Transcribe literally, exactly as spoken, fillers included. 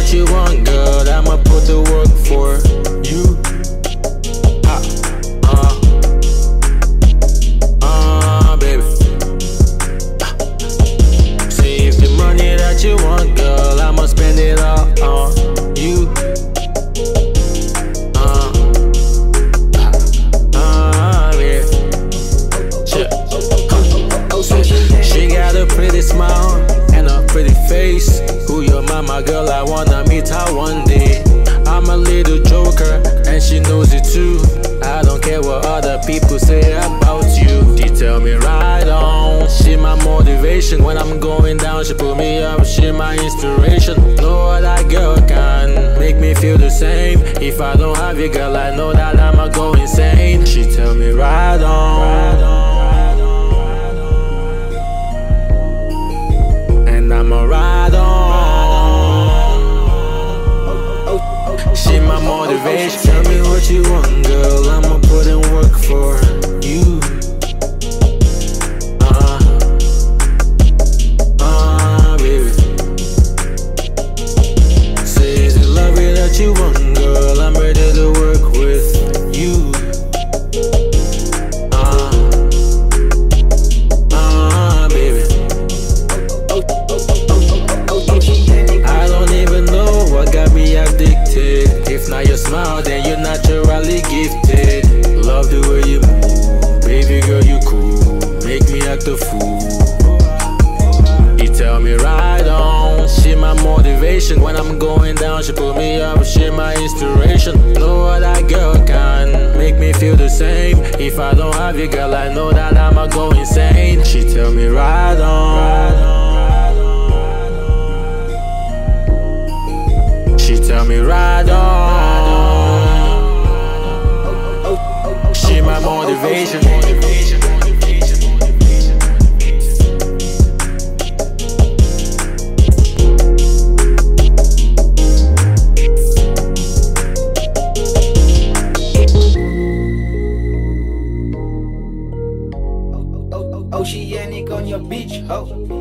what you want, girl, I'ma put the work for you. Ah, uh, uh, baby. Ah. See, if the money that you want, girl, I'ma spend it all on you. Uh, uh, yeah. Shit. She got a pretty smile and a pretty face. Who your mama, girl? I wanna meet her one day. I'm a little joker and she knows it too. I don't care what other people say about you. She tell me right on. She my motivation when I'm going down. She put me up. She my inspiration. No other girl can make me feel the same. If I don't have you, girl, I know that I'ma go insane. She tell me right on. And I'ma ride on. She my motivation. Tell me what you want, girl, I'ma put in work for you. Uh, uh, baby. Say is it love it that you want, girl, I'm ready to work with you. Uh, uh, baby. I don't even know what got me addicted. If not your smile, then you're naturally gifted. Love the way you move, baby girl, you cool. Make me act a fool. You tell me right on. She my motivation when I'm going down. She put me up, she my inspiration. No other girl can make me feel the same. If I don't have you, girl, I know that I'ma go insane. She tell me right on. She tell me right on. She my motivation. Oceanic on your beach, ho.